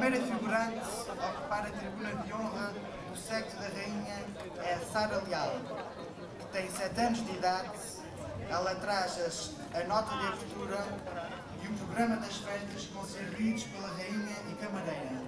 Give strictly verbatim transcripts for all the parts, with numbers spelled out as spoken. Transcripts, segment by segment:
primeira figurante a ocupar a tribuna de honra do sexo da rainha é a Sara Leal, que tem sete anos de idade. Ela traz as, a nota de abertura e o programa das festas que vão ser lidos pela rainha e camareira.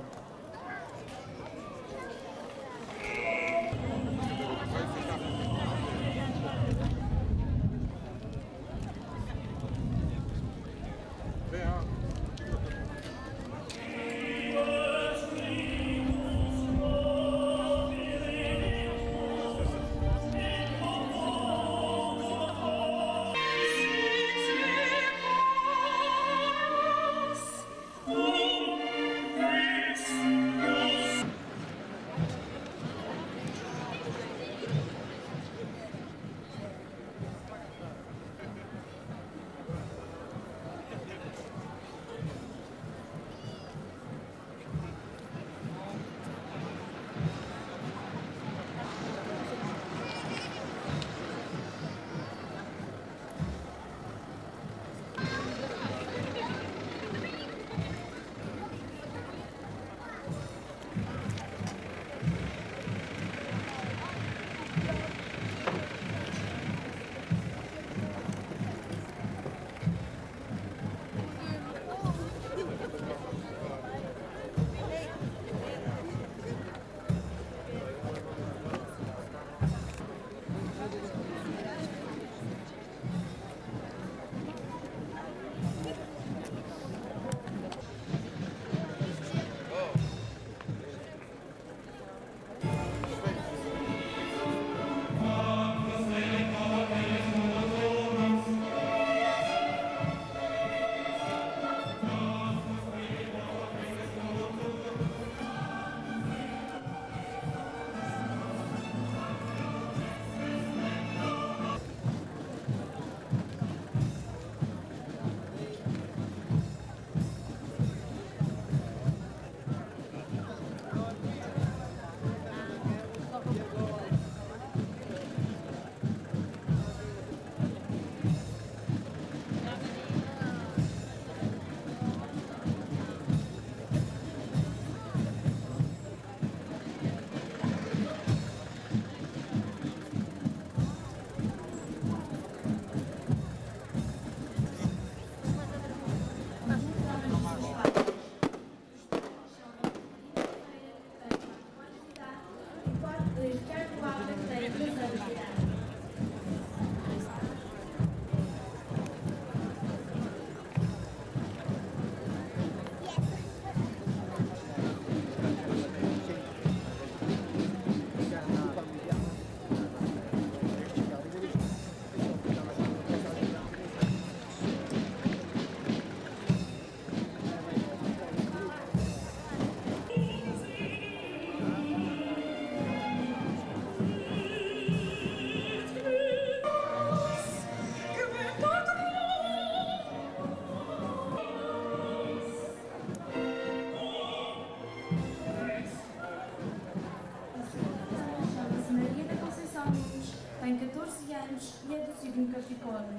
Tem catorze anos e é do signo Capricórnio.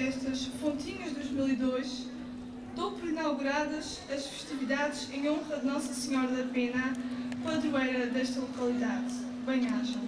festas Fontinhas dois mil e dois, dou por inauguradas as festividades em honra de Nossa Senhora da Pena, padroeira desta localidade. Bem-ajam.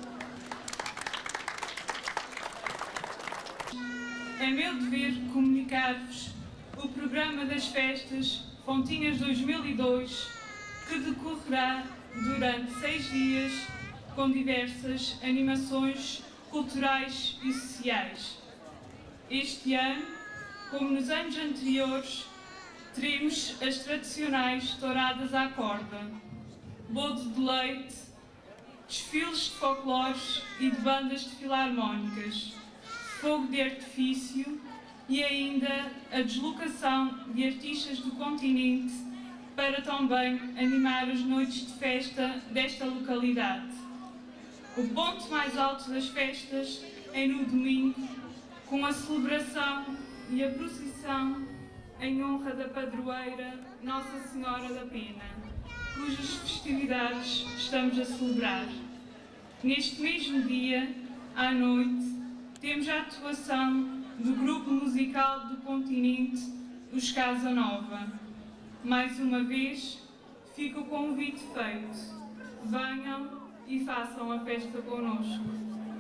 É meu dever comunicar-vos o programa das festas Fontinhas dois mil e dois, que decorrerá durante seis dias com diversas animações culturais e sociais. Este ano, como nos anos anteriores, teremos as tradicionais touradas à corda, bolo de leite, desfiles de folclores e de bandas de filarmónicas, fogo de artifício e ainda a deslocação de artistas do continente para também animar as noites de festa desta localidade. O ponto mais alto das festas é no domingo, com a celebração e a procissão em honra da padroeira Nossa Senhora da Pena, cujas festividades estamos a celebrar. Neste mesmo dia, à noite, temos a atuação do grupo musical do continente, os Casa Nova. Mais uma vez, fica o convite feito. Venham e façam a festa connosco.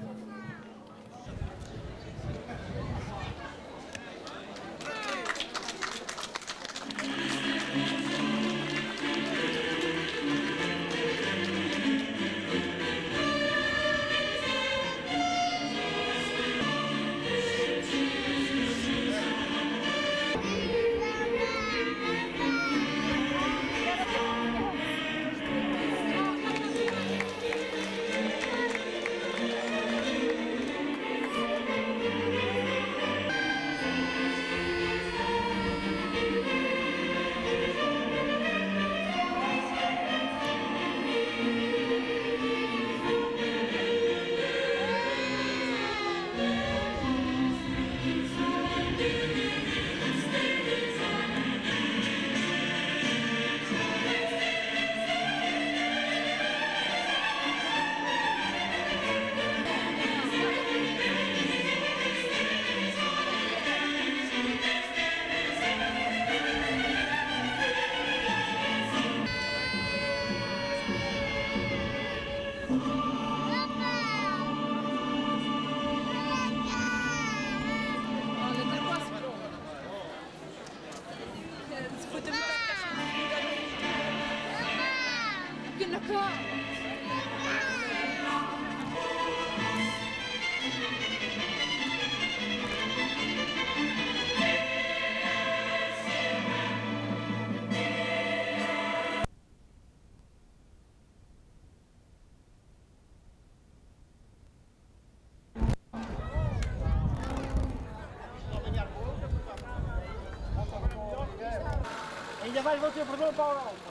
Ainda vais bater por mão para o alto.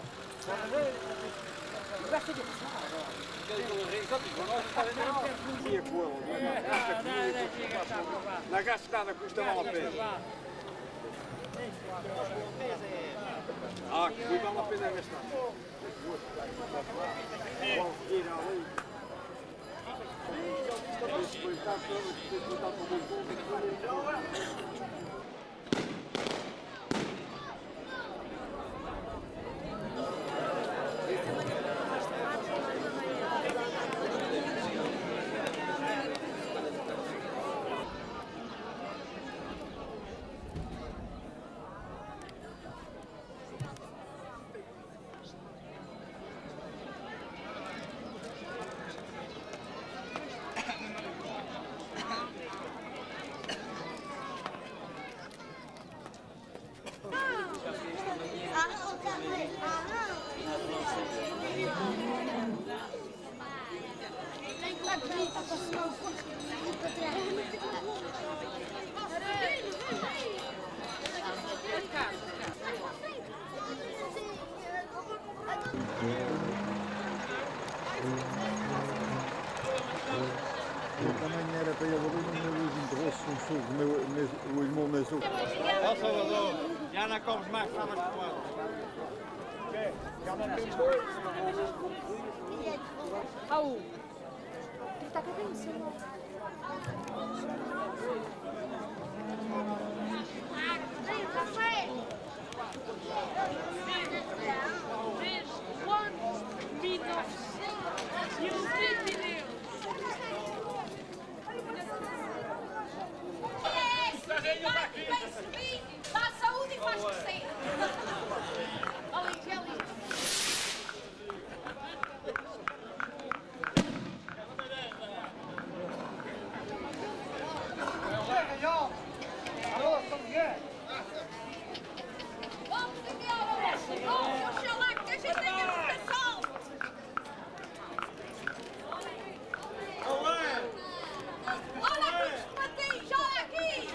Vai ser que na gastada custa mal a pena. Ah, que vale a pena gastar. Vamos ir ali. Respeitar todos, respeitar todo mundo. Eu também era para ir ali, mas os interesses são sugos, o irmão meu sugo. Ó Salvador, já não comes mais favas com ela. Já não tens dois. Au! Ele tá com a cabeça, Dá saúde e faz crescer. Ali, ali. Vamos enviar o oxalá que a gente tenha muita sol. Olha aqui os patins, olha aqui.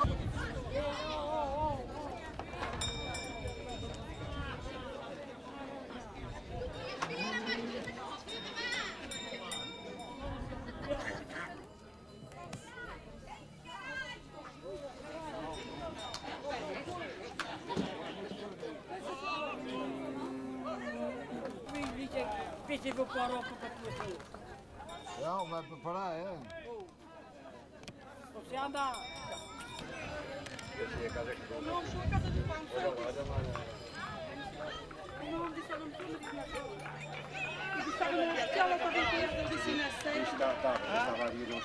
Pensei que eu paro para tudo. Não, vai preparar, é? Você anda. Não, estou a casa de pão. Não, disseram tudo que nós temos. E disseram na escola para ver eu disse na sexta. Estava a vir uns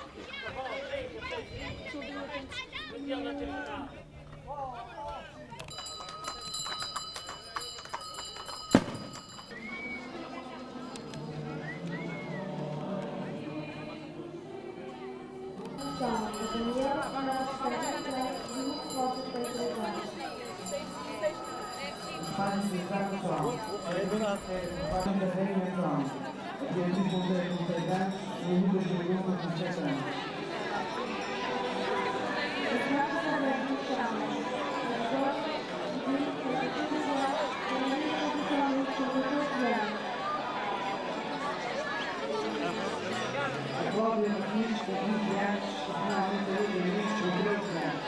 Cláudia Martins, com vinte anos, finalmente a Rita Muniz, com treze anos.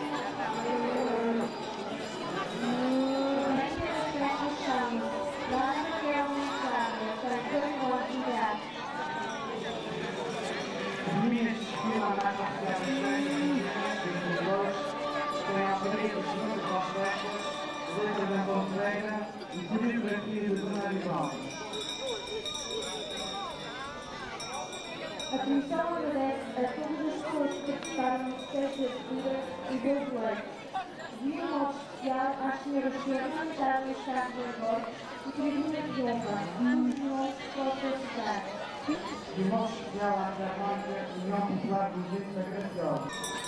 As meninas desfilam à data oficial de França, as flores, com a alfabeta de segunda Costa, letra da Ponteira e coreografia do Bernardo Alves. A Comissão agradece a todas as pessoas que participaram no processo de abertura e boas leis. E um modo especial às senhoras que representaram este cargo de agora e tribuna de honra, um dos nossos próprios cidades. E um modo especial à Filarmónica União Popular dos Ventos da Graciosa.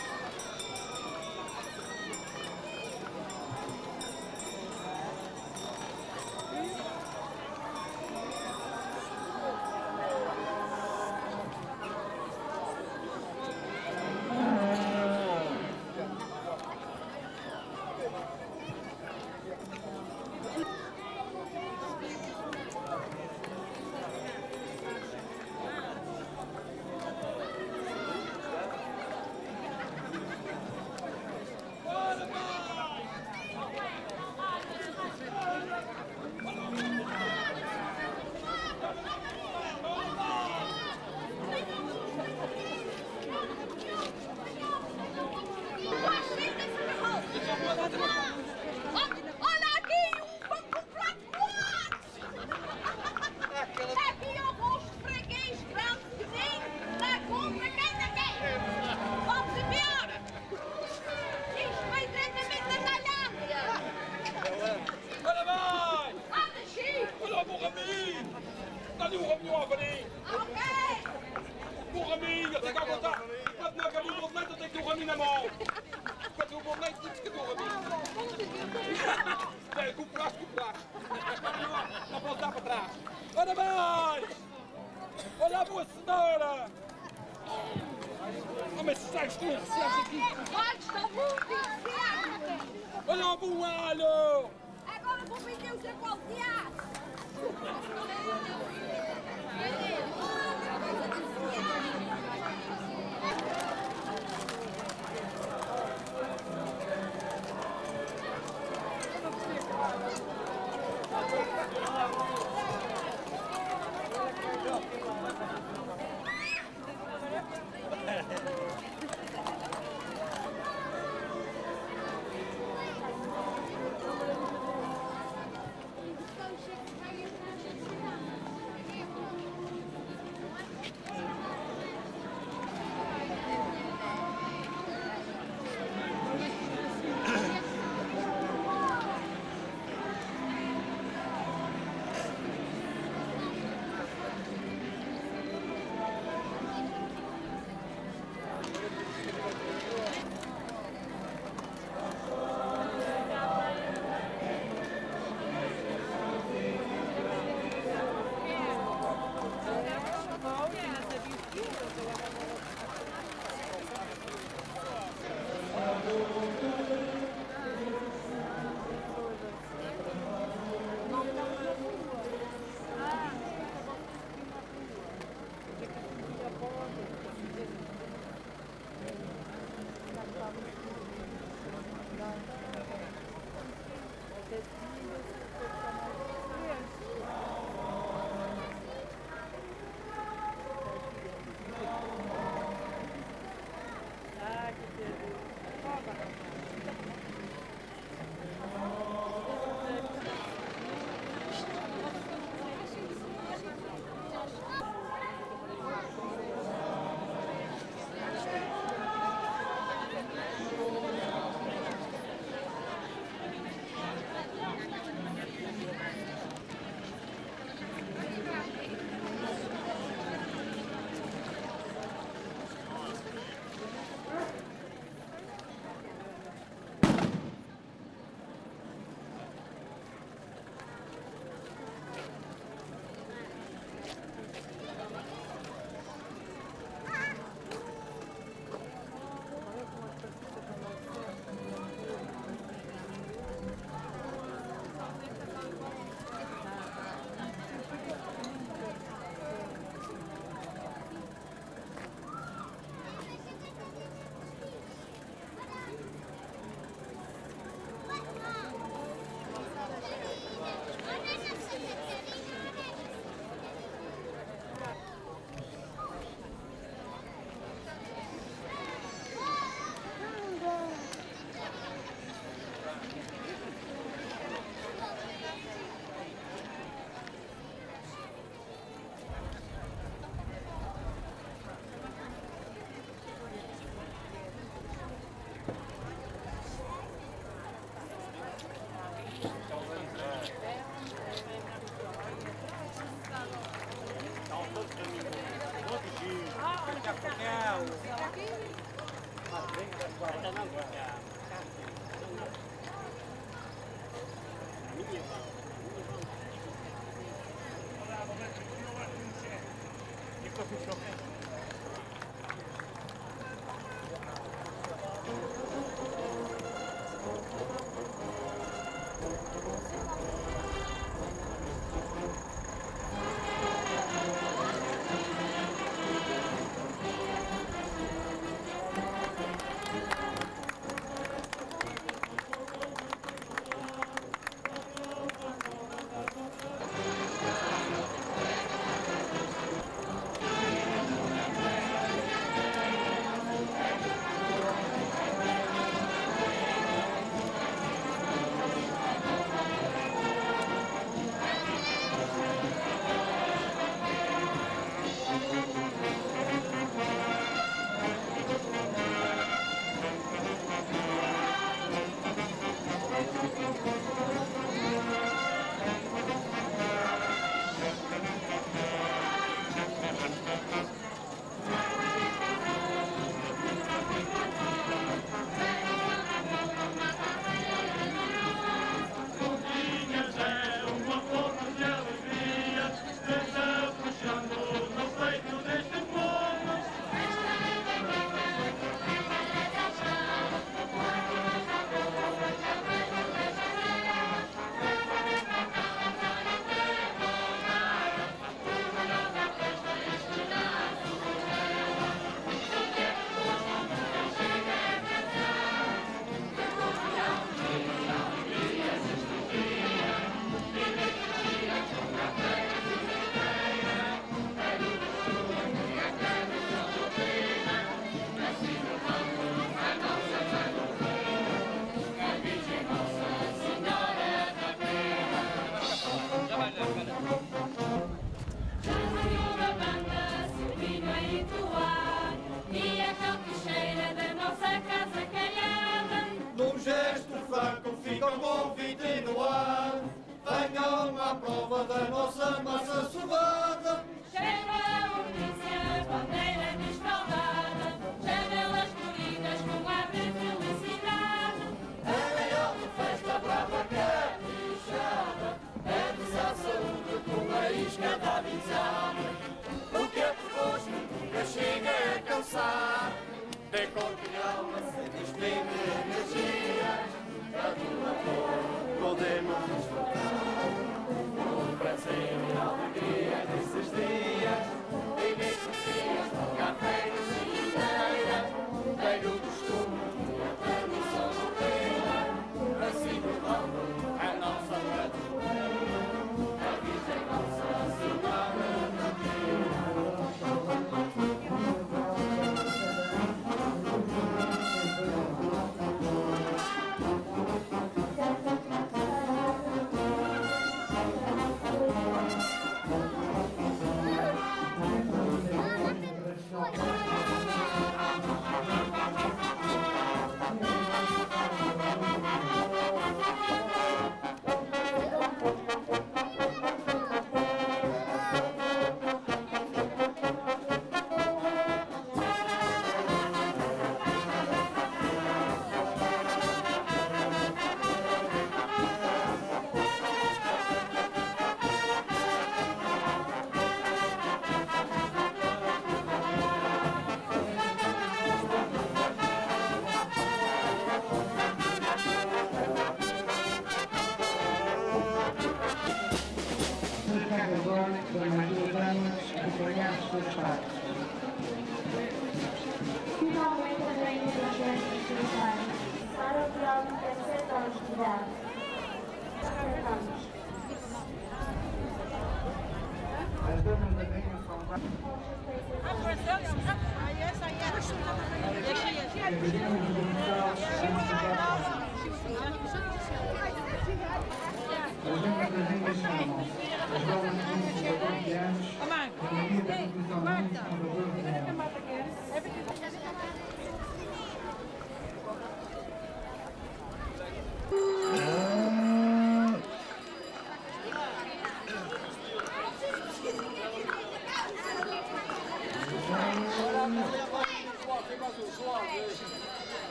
Olha aqui, um pão com prato quatro! Aqui o rosto freguês, grande, pequenino, dá compra quem não quer! Vamos embora! Isto vem diretamente da Tailândia! Ora vai! Anda, Chico! Olha o bom Raminho! Dá-lhe um raminho ao Varinho! Ok! Bom Raminho, eu tenho que aguentar! Quando não acabou o bolo de leite, eu tenho que ter o raminho na mão! Quando o bolo de leite, tens que ter o raminho! É, compraste, compraste! Não pode dar para trás! Ora vai! Olha a boa cenoura! Oh, mas sabes que não recebes aqui! Olha, estou muito entusiasta! Olha o bom alho! Agora vou vender os acolteados! Finalmente a rainha das festas triunfais, Sara Leal tem sete anos de idade. sete anos. As damas da rainha são As damas da rainha chamam-se as jovens príncipes de catorze anos, a maioria da televisão muito fundador de anos.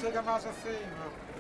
chega mais assim, meu.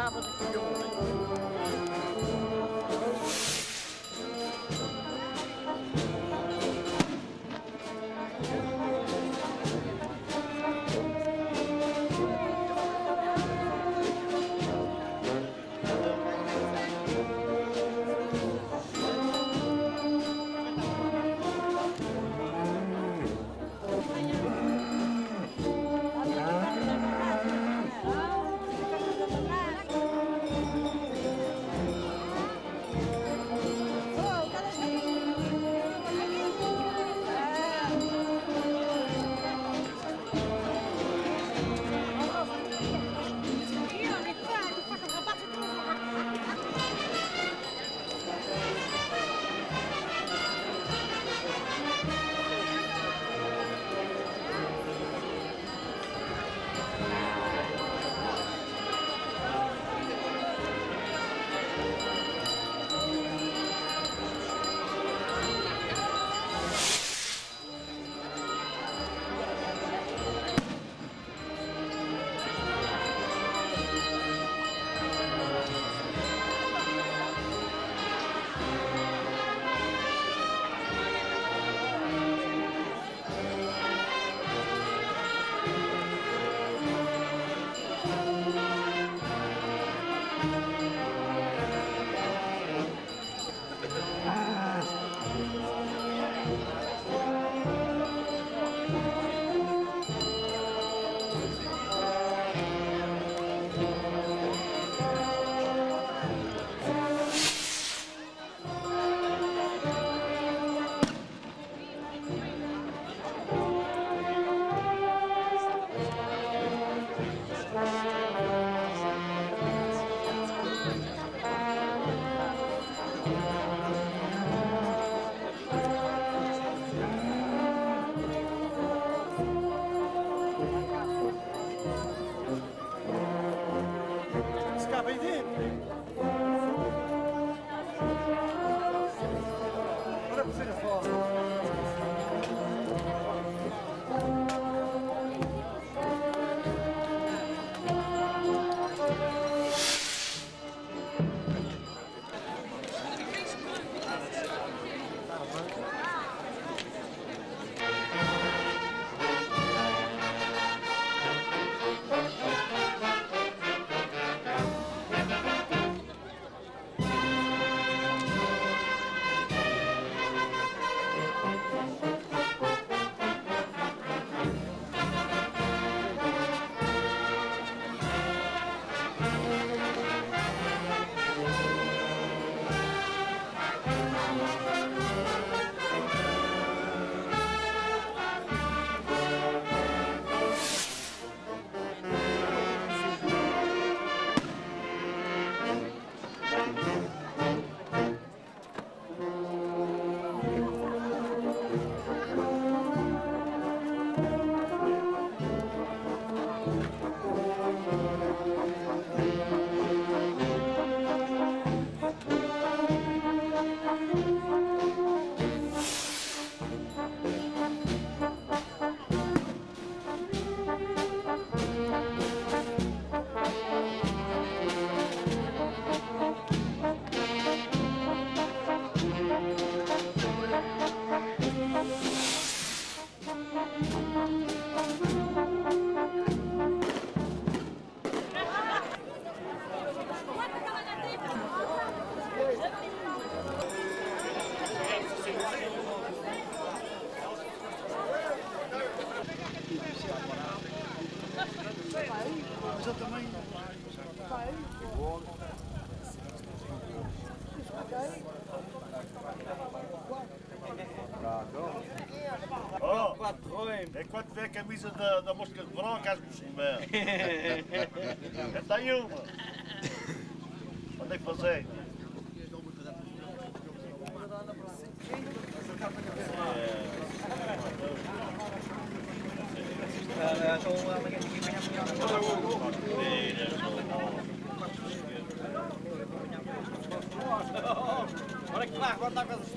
sábado e fui ontem. Enquanto tiver a camisa da, da mosca de verão, casa por cima. Já tem uma. Mandei fazer. Olha que lá, agora está com as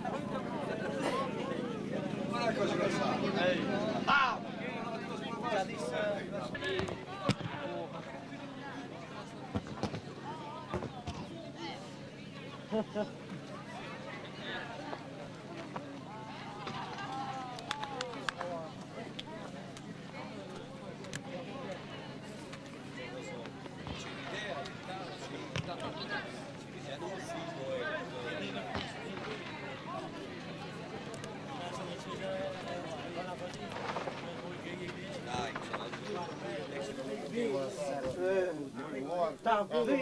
Olha que coisa engraçada. Ah! Já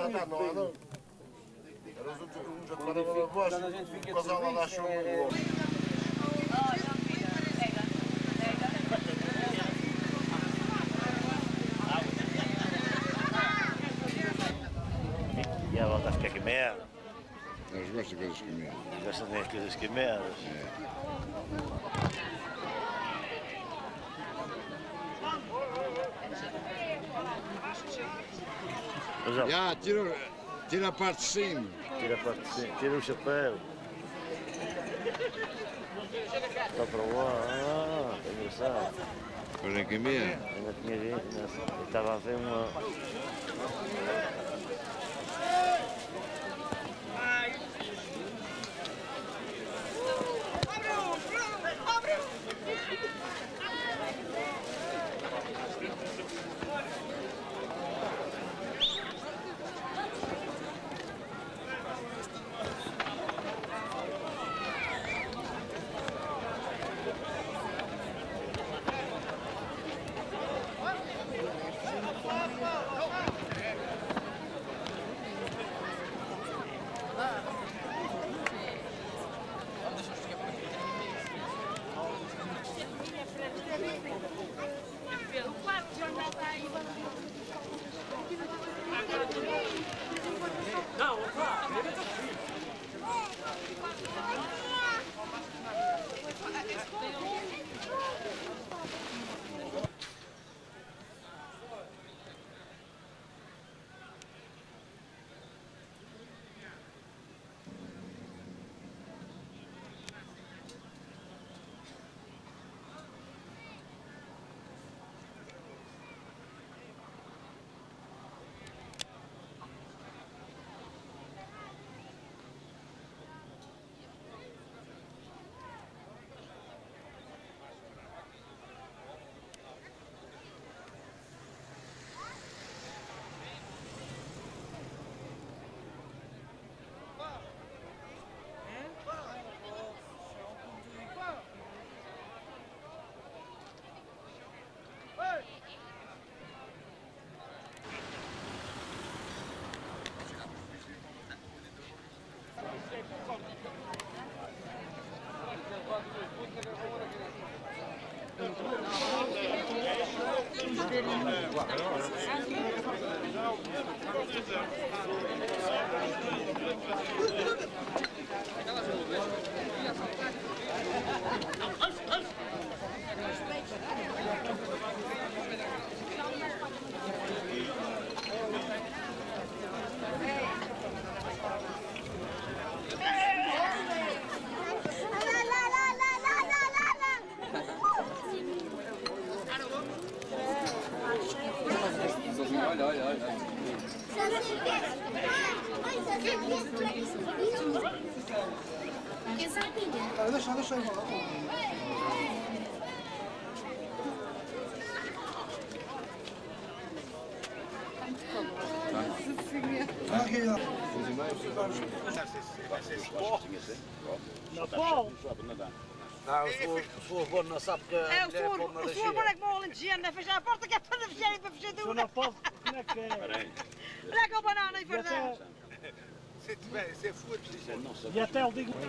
lá está, não há não. Era os outros uns a paravam a voz, o casal lá lá achou o outro. E ela está a ficar queimada. Eles gostam de coisas queimadas. Gostam das coisas queimadas. É. Já, tira, tira a parte de cima. Tira a parte de cima, tira o chapéu. Está para lá, ah, é engraçado. Para a queimar. Ainda tinha visto, eu estava a ver uma... Olha, olha, olha. Deixa, deixa aí. Não, o senhor Bono não sabe que é o senhor, o senhor Bono é como o alentejano, a fechar a porta que é para fechar e para fechar tudo. Não pode, como é que é? Olha que é o banana e verdade. Se tiver, se for, não E até eu digo...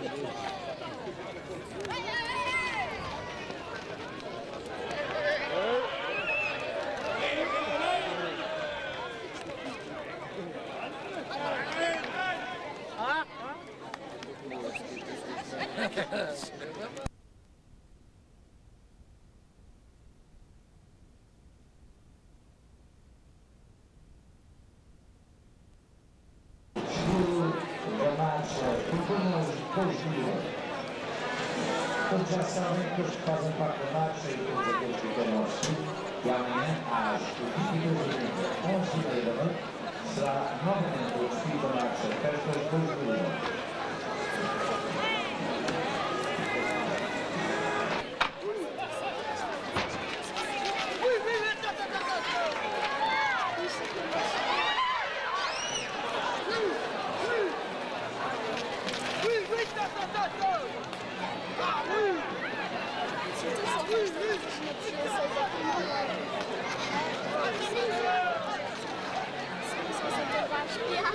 Todos já sabem que os que fazem parte da marcha e todos aqueles que querem ao sul, e amanhã, às vinte e duas horas, onze e meia da noite, será novamente o desfile da marcha Festas dois mil e um. Yeah.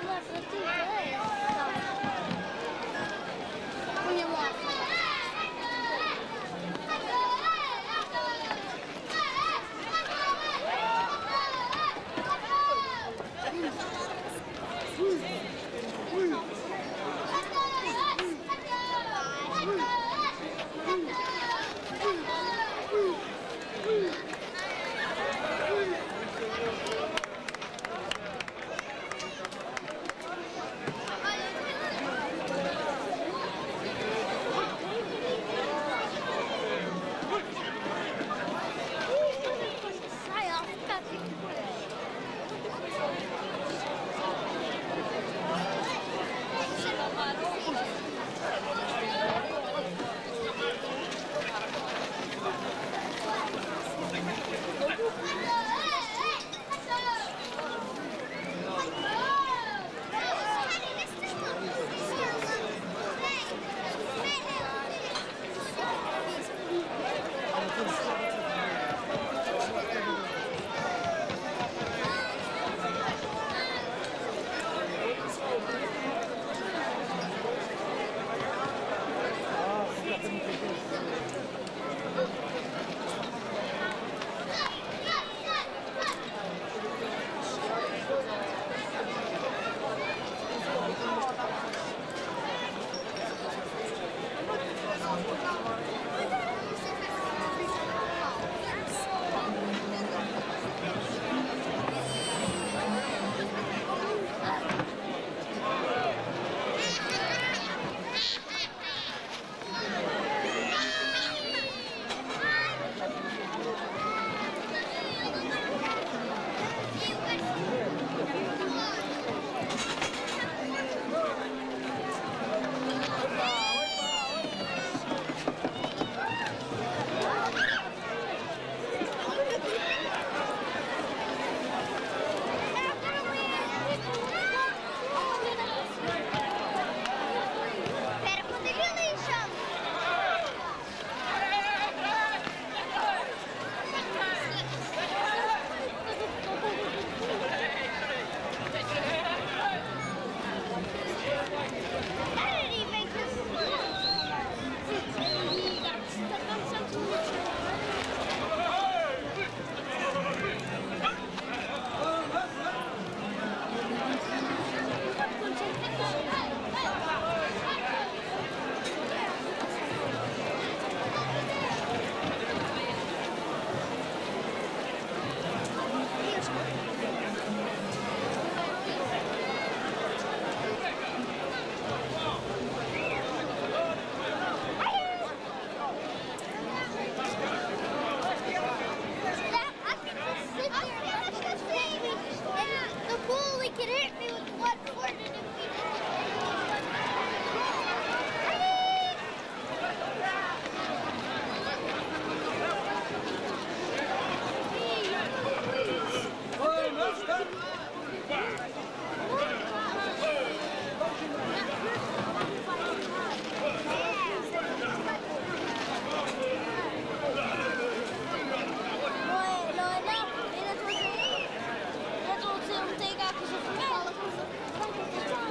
Take out because of the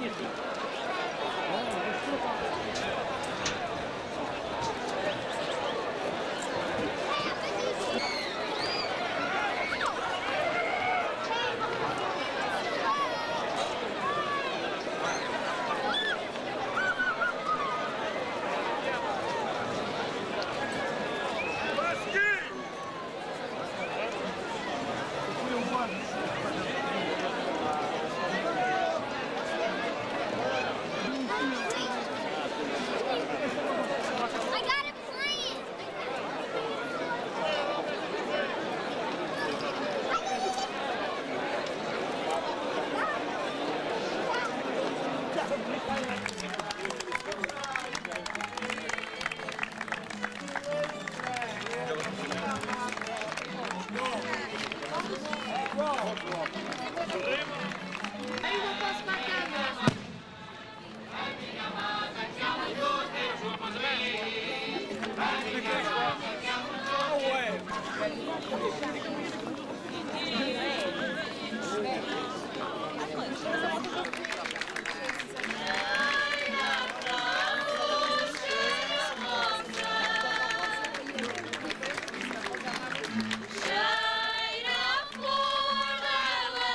Cheira a flor da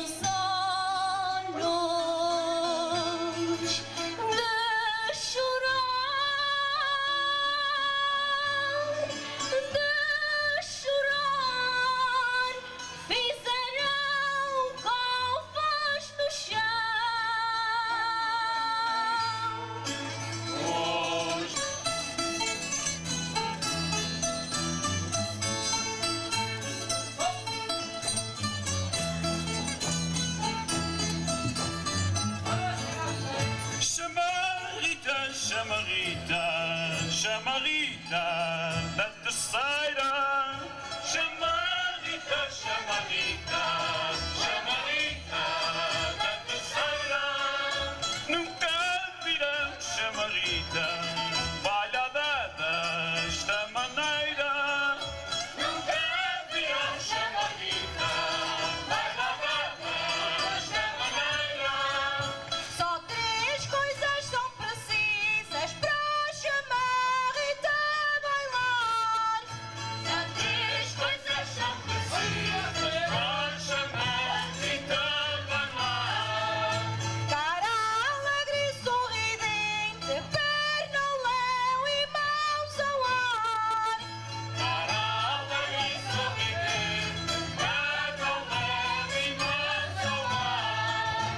Chamarita, chamarita da terceira. Chamarita, chamarita, chamarita da terceira. Nunca virão chamarita balhada desta maneira. Nunca virão chamarita balhada desta maneira. Só três coisas são precisas para a chamarrita bailar. Só três coisas são precisas para a chamarrita bailar. Cara alegre e sorridente, perna ao léu e mãos ao ar. Cara alegre e sorridente, perna ao léu e mãos ao ar.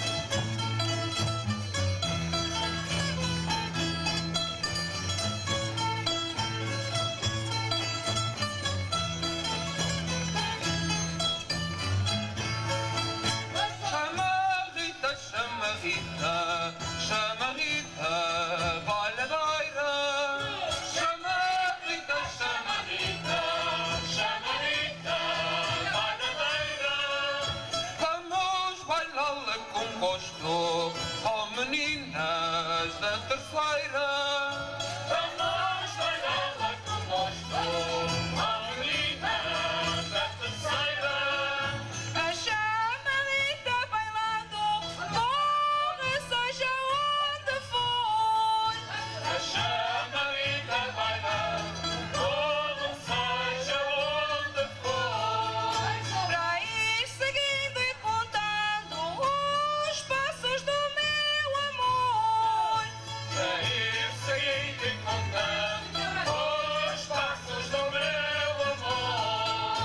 Chamarrita, chamarrita, chamarrita, balhadeira. Chamarrita, chamarrita, chamarrita, balhadeira. Vamos bailá-la com gosto, oh meninas da terceira. Vamos bailá-la com gosto, oh meninas da terceira. A chamarrita bailando, morre seja onde for. A chamarrita bailando, morre seja onde for. Para ir seguindo e contando os passos do meu amor. Para ir seguindo e contando os passos do meu amor.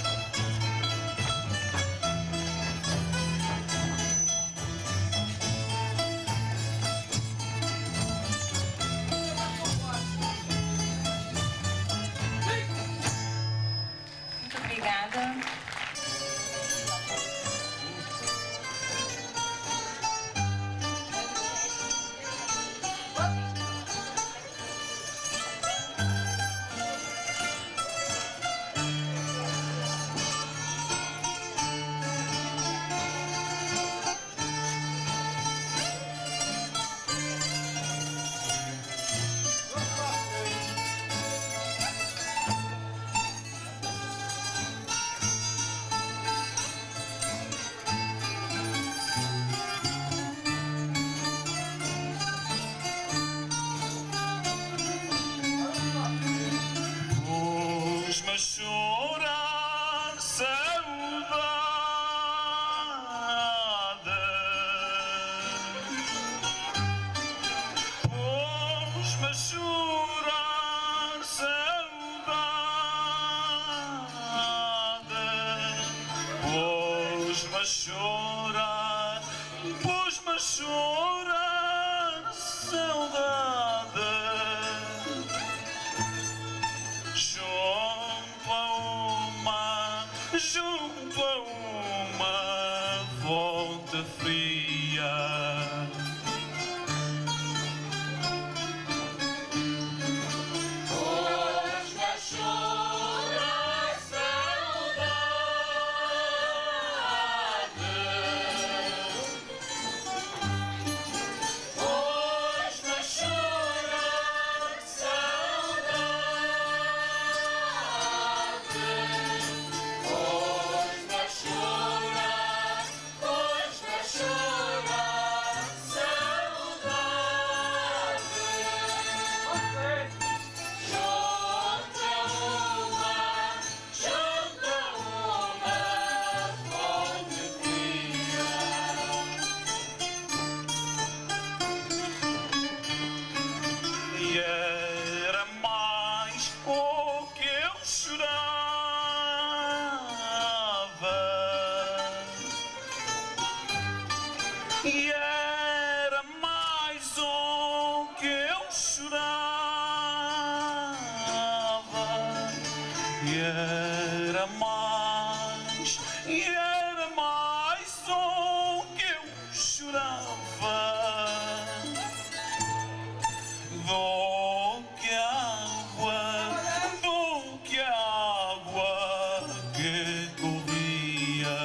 Muito obrigada. Pus-me a chorar saudade. Pus-me a chorar saudade. Pus-me a chorar, pus-me a chorar saudade. Junto a uma, junto a uma fonte fria. Pus-me a chorar saudade. Pus-me a chorar saudade. Pus-me a chorar, pus-me a chorar. E era mais um que eu chorava, e era mais, e era mais um que eu chorava, do que água, do que água que corria.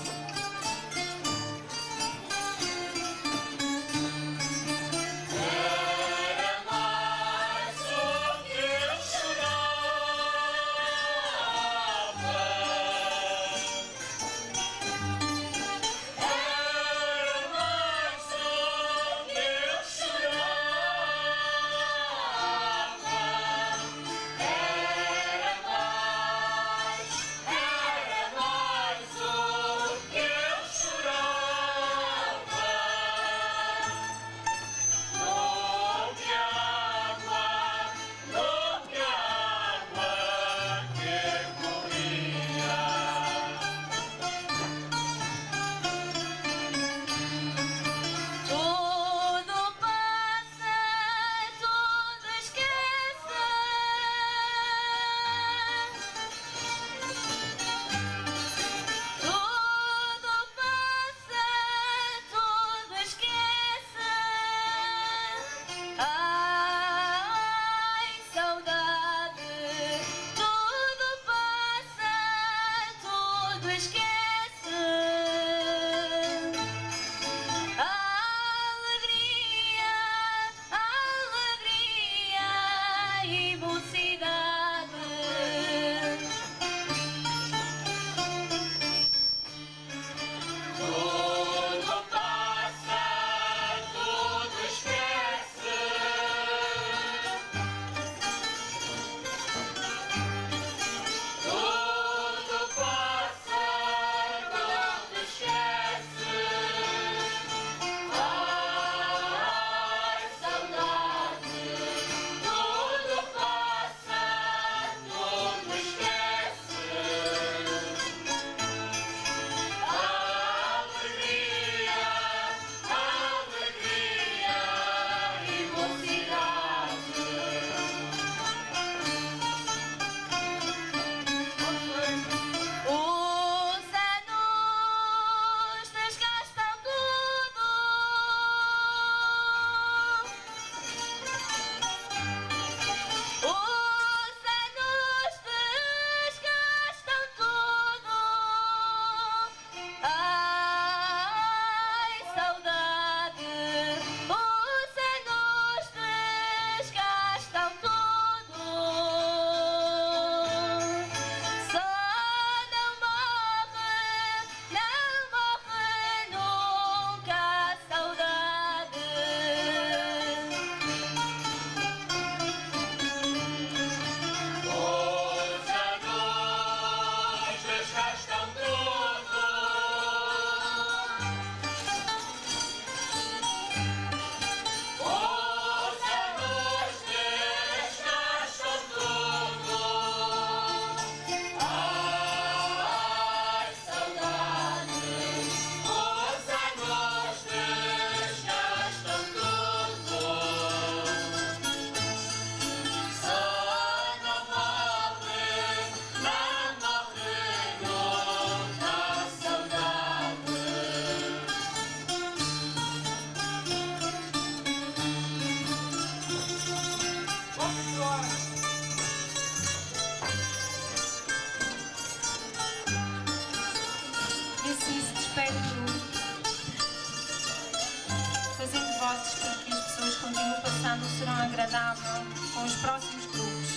Serão agradável com os próximos grupos.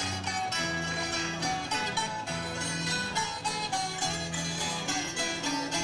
Thank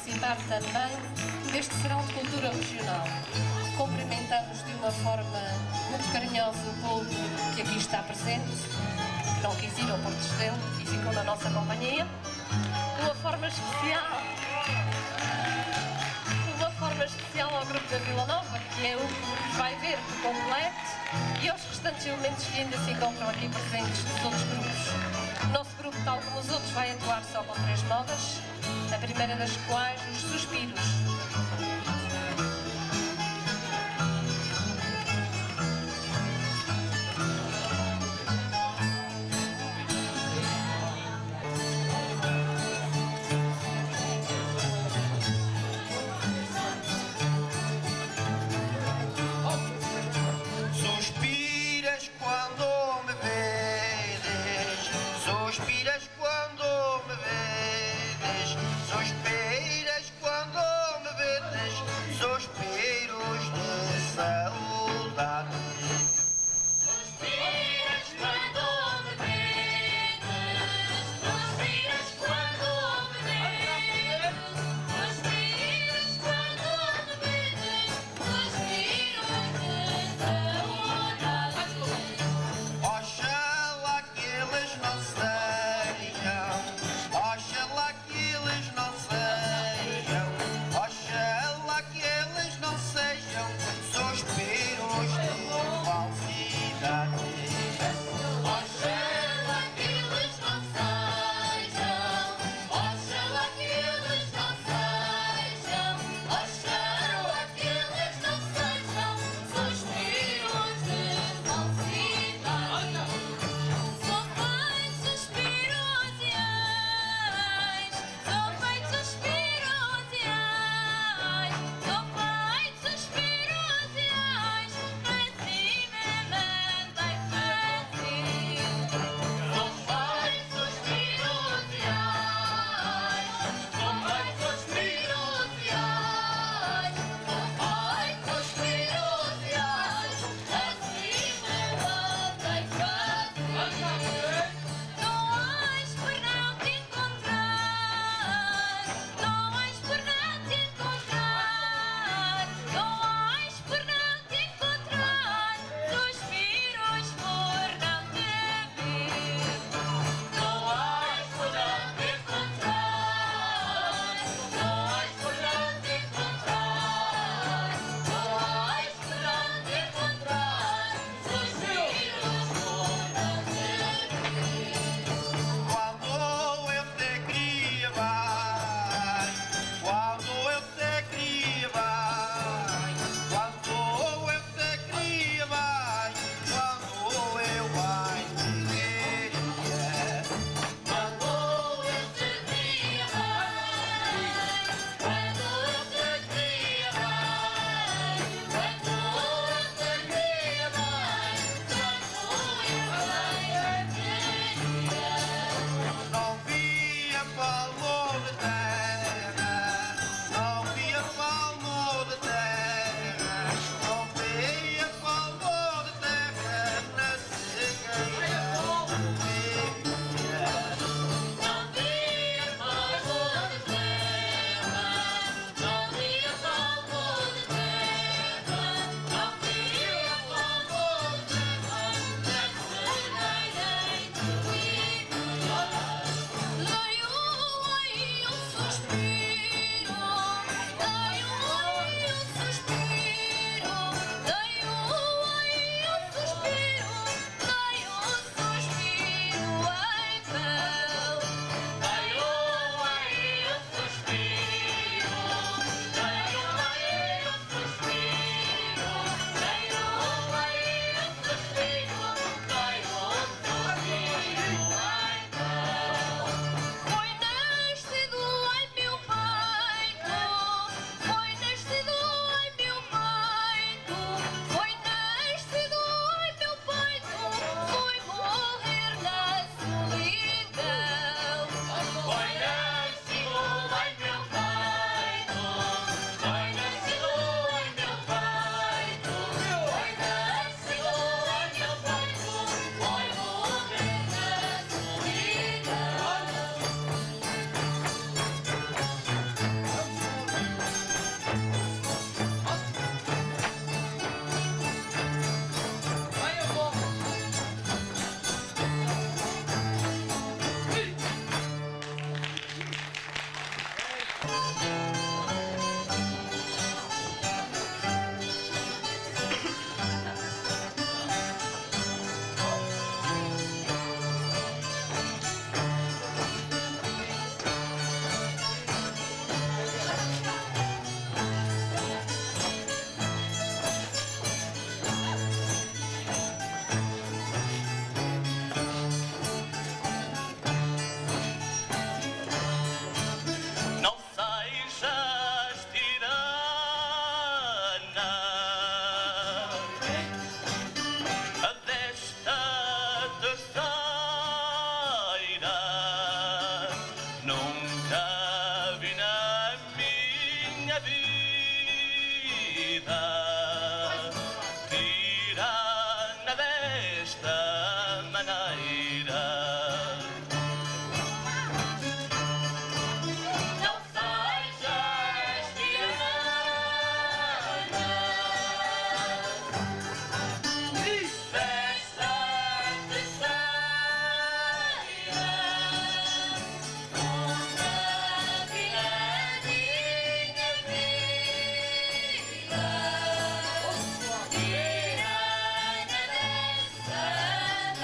participar também deste Serão de Cultura Regional. Cumprimentamos de uma forma muito carinhosa o povo que aqui está presente, que não quis ir ao Porto Estelo e ficou na nossa companhia. De uma forma especial, de uma forma especial ao grupo da Vila Nova, que é o que vai ver por completo, e aos restantes elementos que ainda se encontram aqui presentes dos outros grupos. O nosso grupo, tal como os outros, vai atuar só com três modas, a primeira das quais os suspiros. Suspiras quando me vedes, suspiras quando me vedes, suspiras quando me vedes, desta maneira. Não sejas tirana, veste-te saia, onde viradinha vida, tirana dessa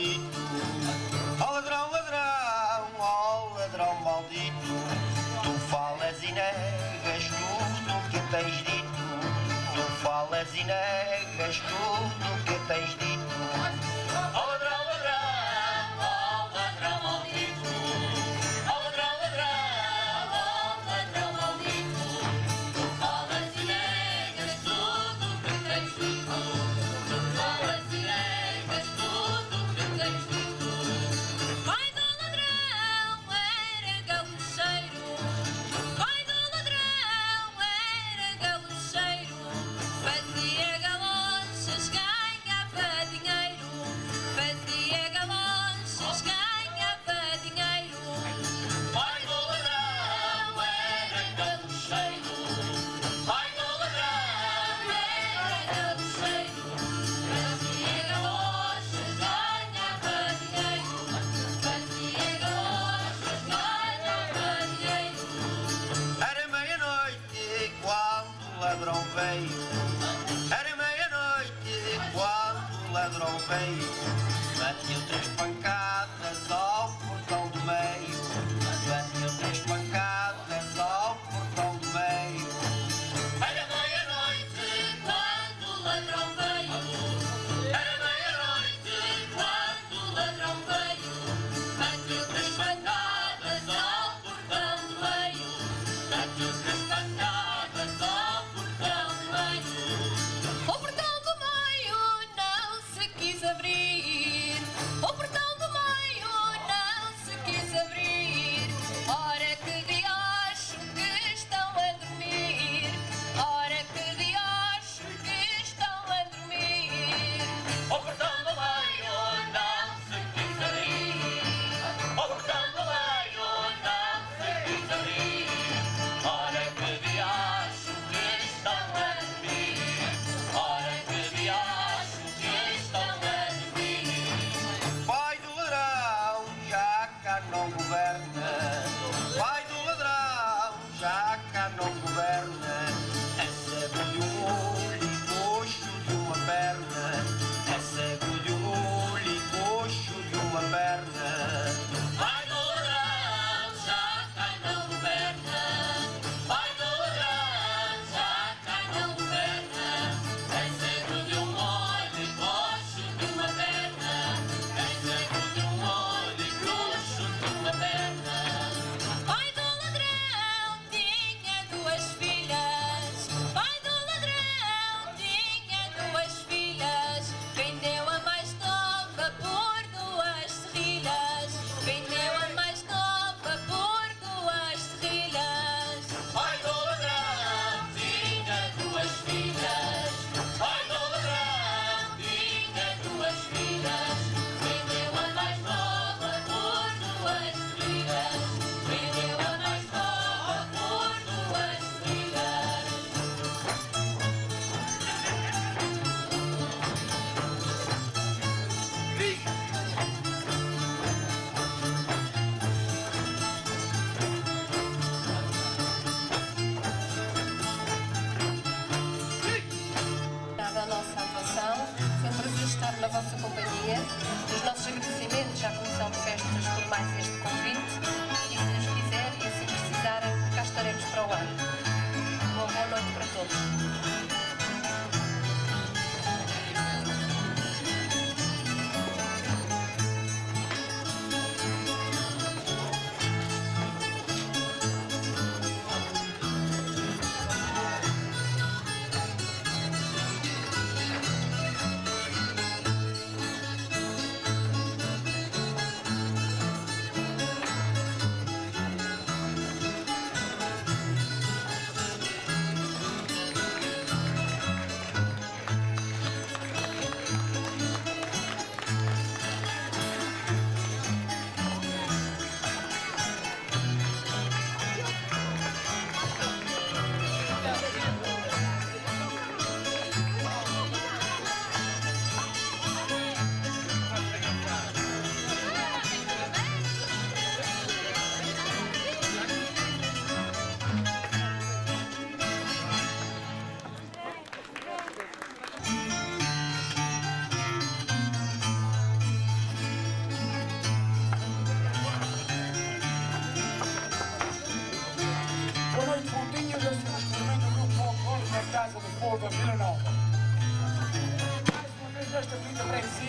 maldito. Ó ladrão, ladrão, ó ladrão maldito. Tu falas e negas tudo o que tens dito. Tu falas e negas tudo o que tens dito. Ó ladrão, ladrão, ó ladrão maldito. Ó ladrão, ladrão, ó ladrão maldito. Tu falas e negas tudo o que tens dito. Tu falas e negas tudo o que tens dito. Pai do ladrão era galocheiro. Pai do ladrão era galocheiro. Fazia galochas, ganhava dinheiro. Fazia galochas, ganhava dinheiro. Pai do ladrão era galocheiro. Pai do ladrão era galocheiro. Fazia galochas, ganhava dinheiro. Fazia galochas, ganhava dinheiro. Era meia-noite quando o ladrão veio. Era meia-noite quando o ladrão veio. Bateu três pancadas ao portão do meio. Bateu três pancadas ao portão do meio. Era meia-noite quando o ladrão veio. Era meia-noite quando o ladrão veio. Bateu três pancadas ao portão do meio. Bateu três pancadas ao portão do meio. O portão do meio não se quis abrir. O portão do meio não se quis abrir. Ora que de acho que estão a dormir. Ora que de acho que estão a dormir. O portão do meio não se quis abrir. O portão do meio não se quis abrir. Ora que de acho que estão a dormir. Ora que de acho que estão a dormir. Pai do ladrão já cá não governa. Pai do ladrão já cá não governa. É cego de um olho e coxo de uma perna. É cego de um olho e coxo de uma perna. Pai do ladrão já cá não governa. Pai do ladrão já cá não governa. É cego de um olho e coxo de uma perna. É cego de um olho e coxo de uma perna. Pai do ladrão tinha duas filhas. Pai do ladrão tinha duas filhas. Vendeu a mais nova por duas serrilhas. Vendeu a mais nova por duas serrilhas. Pai do ladrão tinha duas filhas. Pai do ladrão tinha duas filhas. Vendeu a mais nova por duas serrilhas. Vendeu a mais nova por duas serrilhas. Dada a nossa atuação, foi um prazer estar na vossa companhia. Os nossos agradecimentos à Comissão de Festas por mais este convite e, se Deus quiser e assim precisarem, cá estaremos para o ano. Uma boa noite para todos.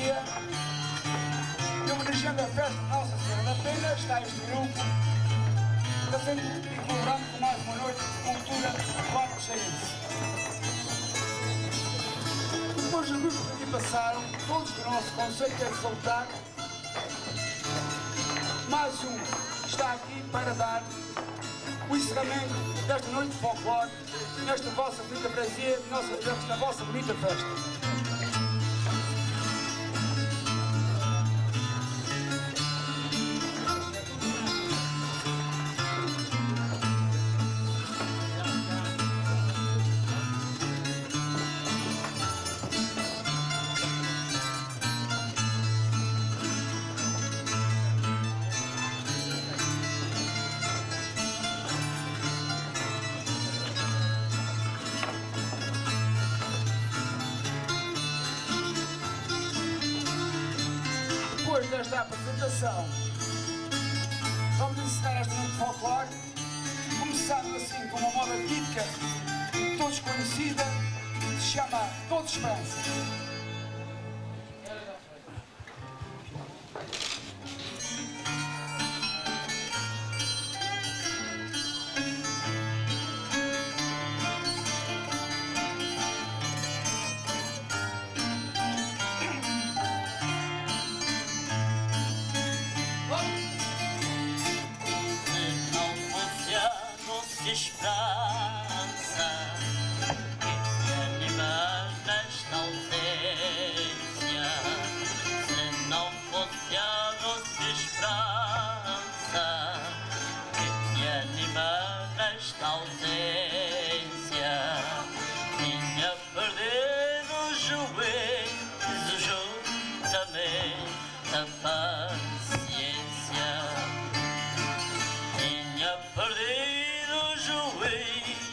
dia. E homenageando a festa de Nossa Senhora da Pena, está este grupo, fazendo e colaborando com mais uma noite de cultura quatro cheirense. Depois dos grupos que aqui passaram, todos do nosso conceito é de soltar, mais um está aqui para dar o encerramento desta noite de folclore, nesta vossa bonita freguesia, nesta vossa bonita festa. Depois desta apresentação, vamos encerrar esta noite de folclore, começando assim com uma moda típica, todos conhecida, que se chama Todos Esperança. Esperança que te anima nesta ausência. Se não fosse a doce esperança que te anima nesta ausência, tinha perdido o juízo juntamente a paciência. Tinha perdido o juízo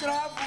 escravo.